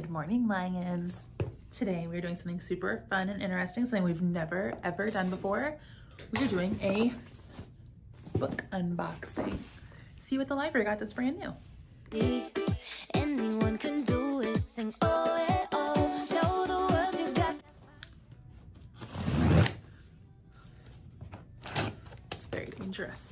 Good morning, Lions. Today we're doing something super fun and interesting, something we've never ever done before. We're doing a book unboxing. See what the library got that's brand new. Anyone can do it, sing oh, yeah, oh, show the world you got. It's very dangerous.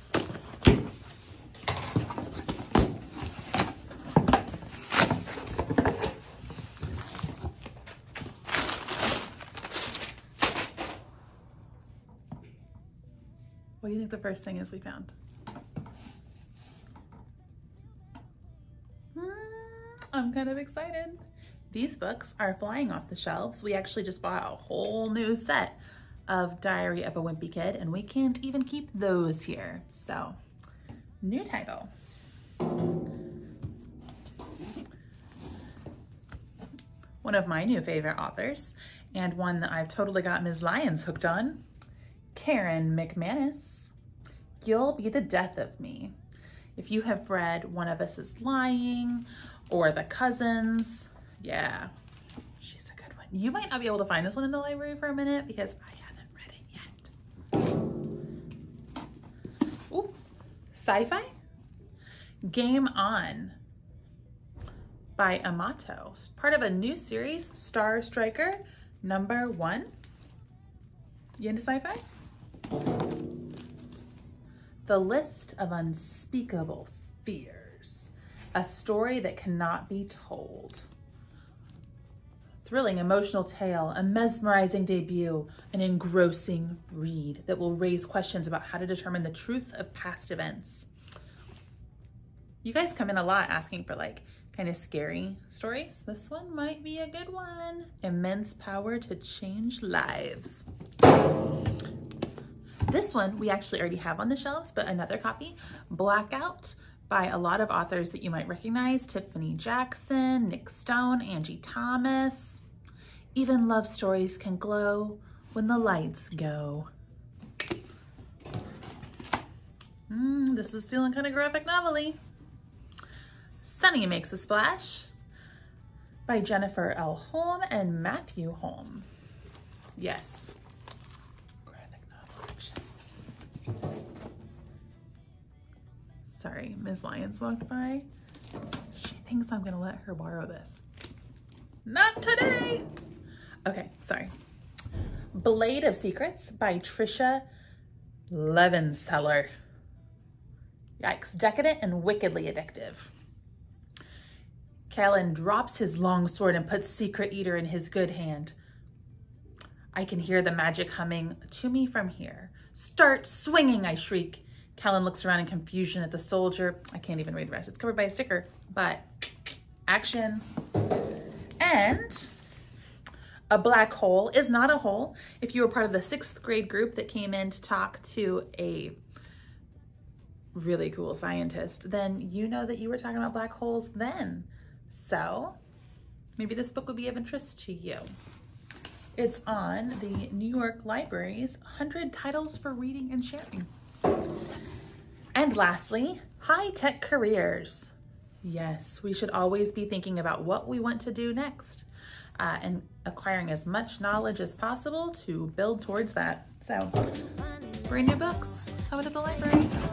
What do you think the first thing is we found? I'm kind of excited. These books are flying off the shelves. We actually just bought a whole new set of Diary of a Wimpy Kid, and we can't even keep those here. So, new title. One of my new favorite authors, and one that I've totally got Ms. Lyons hooked on, Karen McManus. You'll Be the Death of Me. If you have read One of Us is Lying or The Cousins, yeah, she's a good one. You might not be able to find this one in the library for a minute because I haven't read it yet. Ooh, sci-fi? Game On by Amato, part of a new series, Star Striker #1. You into sci-fi? The List of Unspeakable Fears, a story that cannot be told. Thrilling, emotional tale, a mesmerizing debut, an engrossing read that will raise questions about how to determine the truth of past events. You guys come in a lot asking for like kind of scary stories. This one might be a good one. Immense power to change lives. This one we actually already have on the shelves, but another copy, Blackout, by a lot of authors that you might recognize, Tiffany Jackson, Nick Stone, Angie Thomas. Even love stories can glow when the lights go. This is feeling kind of graphic novel-y. Sunny Makes a Splash by Jennifer L. Holm and Matthew Holm. Yes. Sorry, Ms. Lyons walked by. She thinks I'm gonna let her borrow this. Not today! Okay, sorry. Blade of Secrets by Tricia Levenseller. Yikes, decadent and wickedly addictive. Callan drops his long sword and puts Secret Eater in his good hand. I can hear the magic humming to me from here. Start swinging, I shriek. Callan looks around in confusion at the soldier. I can't even read the rest. It's covered by a sticker, but action. And a black hole is not a hole. If you were part of the 6th grade group that came in to talk to a really cool scientist, then you know that you were talking about black holes then. So maybe this book would be of interest to you. It's on the New York Library's 100 Titles for Reading and Sharing. And lastly, High-Tech Careers. Yes, we should always be thinking about what we want to do next and acquiring as much knowledge as possible to build towards that. So, brand new books coming to the library.